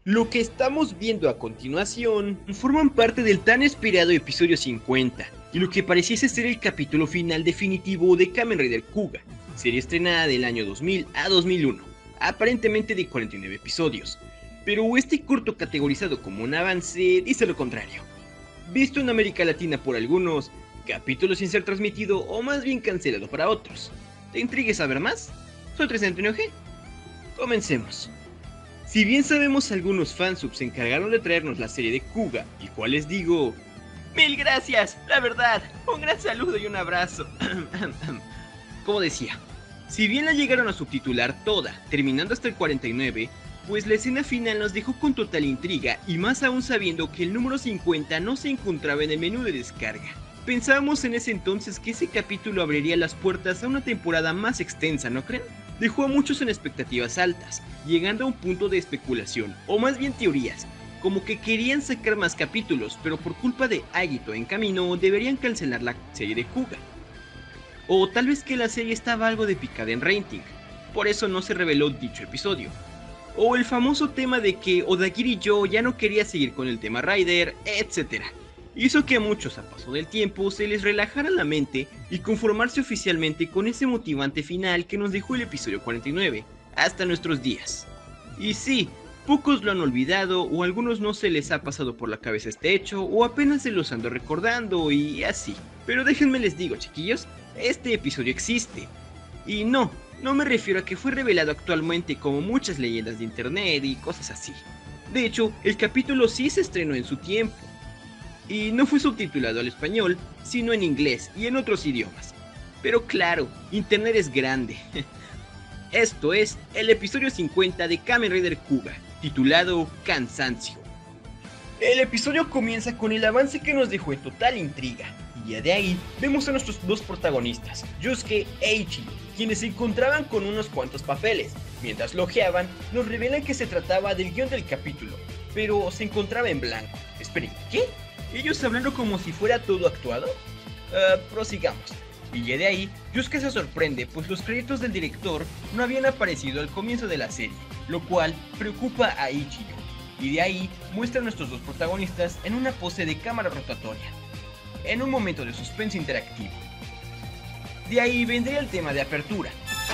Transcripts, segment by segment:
Lo que estamos viendo a continuación forman parte del tan esperado episodio 50 y lo que pareciese ser el capítulo final definitivo de Kamen Rider Kuga, serie estrenada del año 2000 a 2001, aparentemente de 49 episodios, pero este corto categorizado como un avance dice lo contrario. Visto en América Latina por algunos, capítulo sin ser transmitido o más bien cancelado para otros. ¿Te intriga saber más? Soy 3G. Comencemos. Si bien sabemos algunos fansubs se encargaron de traernos la serie de Kuga, y cual les digo, ¡mil gracias! La verdad, un gran saludo y un abrazo. Como decía, si bien la llegaron a subtitular toda, terminando hasta el 49, pues la escena final nos dejó con total intriga y más aún sabiendo que el número 50 no se encontraba en el menú de descarga. Pensábamos en ese entonces que ese capítulo abriría las puertas a una temporada más extensa, ¿no creen? Dejó a muchos en expectativas altas, llegando a un punto de especulación, o más bien teorías, como que querían sacar más capítulos, pero por culpa de Agito en camino deberían cancelar la serie de Kuga. O tal vez que la serie estaba algo de picada en rating, por eso no se reveló dicho episodio. O el famoso tema de que Odagiri Joe ya no quería seguir con el tema Rider, etc. Hizo que a muchos a paso del tiempo se les relajara la mente y conformarse oficialmente con ese motivante final que nos dejó el episodio 49, hasta nuestros días. Y sí, pocos lo han olvidado o a algunos no se les ha pasado por la cabeza este hecho o apenas se los ando recordando y así. Pero déjenme les digo, chiquillos, este episodio existe. Y no me refiero a que fue revelado actualmente como muchas leyendas de internet y cosas así. De hecho, el capítulo sí se estrenó en su tiempo. Y no fue subtitulado al español, sino en inglés y en otros idiomas. Pero claro, internet es grande. Esto es el episodio 50 de Kamen Rider Kuga, titulado Cansancio. El episodio comienza con el avance que nos dejó en total intriga, y ya de ahí vemos a nuestros dos protagonistas, Yusuke e Ichigo, quienes se encontraban con unos cuantos papeles. Mientras lo ojeaban, nos revelan que se trataba del guión del capítulo, pero se encontraba en blanco. Esperen, ¿qué? ¿Ellos hablando como si fuera todo actuado? Prosigamos. Y ya de ahí, Yusuke se sorprende pues los créditos del director no habían aparecido al comienzo de la serie, lo cual preocupa a Ichigo. Y de ahí muestra a nuestros dos protagonistas en una pose de cámara rotatoria, en un momento de suspenso interactivo. De ahí vendría el tema de apertura.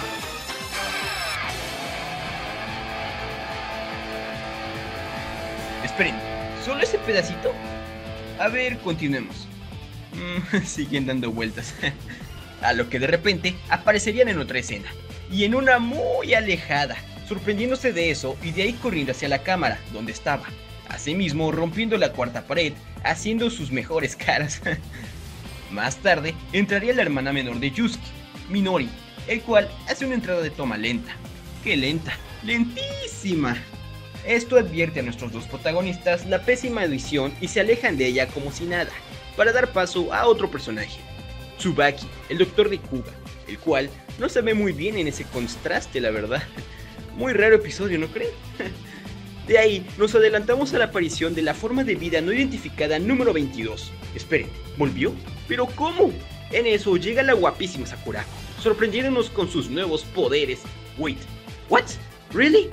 Esperen, ¿solo ese pedacito? A ver, continuemos. Siguen dando vueltas. A lo que de repente aparecerían en otra escena, y en una muy alejada, sorprendiéndose de eso y de ahí corriendo hacia la cámara, donde estaba. Asimismo, rompiendo la cuarta pared, haciendo sus mejores caras. Más tarde, entraría la hermana menor de Yusuke, Minori, el cual hace una entrada de toma lenta. ¡Qué lenta! ¡Lentísima! Esto advierte a nuestros dos protagonistas la pésima edición y se alejan de ella como si nada, para dar paso a otro personaje, Tsubaki, el doctor de Kuga, el cual no se ve muy bien en ese contraste, la verdad. Muy raro episodio, ¿no creen? De ahí nos adelantamos a la aparición de la forma de vida no identificada número 22. Esperen, ¿volvió? ¿Pero cómo? En eso llega la guapísima Sakurako, sorprendiéndonos con sus nuevos poderes. Wait, ¿what? ¿Really?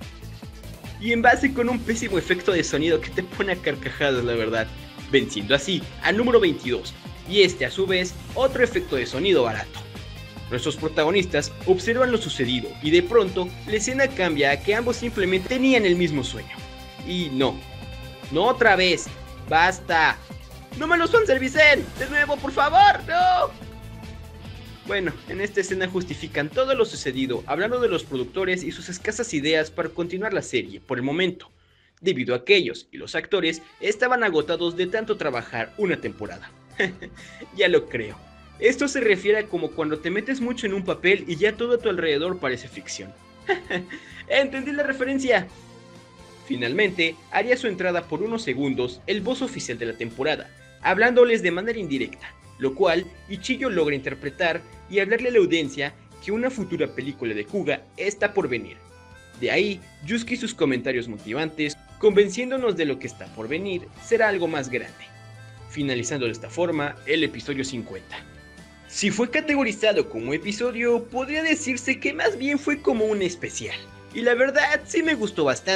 Y en base con un pésimo efecto de sonido que te pone a carcajadas, la verdad, venciendo así al número 22, y este a su vez otro efecto de sonido barato. Nuestros protagonistas observan lo sucedido y de pronto la escena cambia a que ambos simplemente tenían el mismo sueño. Y no otra vez, basta, no me los fanservicen, de nuevo por favor, no. Bueno, en esta escena justifican todo lo sucedido, hablando de los productores y sus escasas ideas para continuar la serie, por el momento, debido a que ellos y los actores estaban agotados de tanto trabajar una temporada. Ya lo creo. Esto se refiere a como cuando te metes mucho en un papel y ya todo a tu alrededor parece ficción. ¿Entendí la referencia? Finalmente, haría su entrada por unos segundos el voz oficial de la temporada, hablándoles de manera indirecta, lo cual Ichigo logra interpretar y hablarle a la audiencia que una futura película de Kuga está por venir. De ahí, Yusuke y sus comentarios motivantes, convenciéndonos de lo que está por venir será algo más grande. Finalizando de esta forma el episodio 50. Si fue categorizado como episodio, podría decirse que más bien fue como un especial. Y la verdad sí me gustó bastante,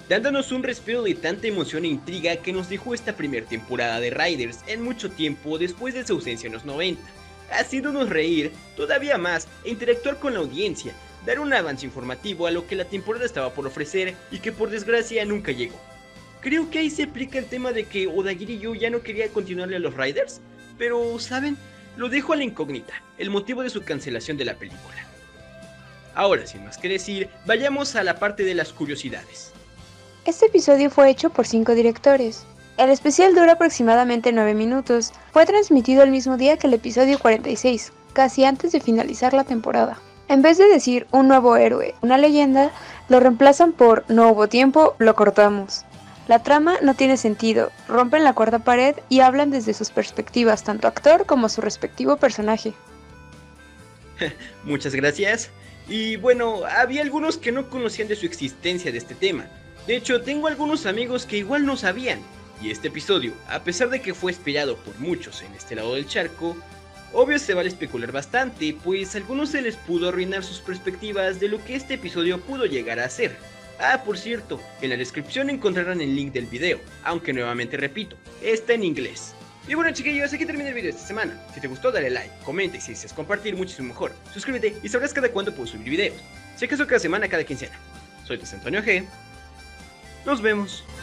dándonos un respiro de tanta emoción e intriga que nos dejó esta primera temporada de Riders en mucho tiempo después de su ausencia en los 90, haciéndonos reír todavía más e interactuar con la audiencia, dar un avance informativo a lo que la temporada estaba por ofrecer y que por desgracia nunca llegó. Creo que ahí se aplica el tema de que Odagiri Yu ya no quería continuarle a los Riders, pero ¿saben? Lo dejo a la incógnita, el motivo de su cancelación de la película. Ahora, sin más que decir, vayamos a la parte de las curiosidades. Este episodio fue hecho por 5 directores. El especial dura aproximadamente 9 minutos. Fue transmitido el mismo día que el episodio 46, casi antes de finalizar la temporada. En vez de decir un nuevo héroe, una leyenda, lo reemplazan por no hubo tiempo, lo cortamos. La trama no tiene sentido, rompen la cuarta pared y hablan desde sus perspectivas, tanto actor como su respectivo personaje. Muchas gracias. Y bueno, había algunos que no conocían de su existencia de este tema. De hecho, tengo algunos amigos que igual no sabían. Y este episodio, a pesar de que fue esperado por muchos en este lado del charco, obvio se vale especular bastante, pues a algunos se les pudo arruinar sus perspectivas de lo que este episodio pudo llegar a ser. Ah, por cierto, en la descripción encontrarán el link del video, aunque nuevamente repito, está en inglés. Y bueno chiquillos, aquí termina el video de esta semana. Si te gustó dale like, comenta y si deseas compartir muchísimo mejor, suscríbete y sabrás cada cuándo puedo subir videos. Si acaso cada semana, cada quincena. Soy José Antonio G. Nos vemos.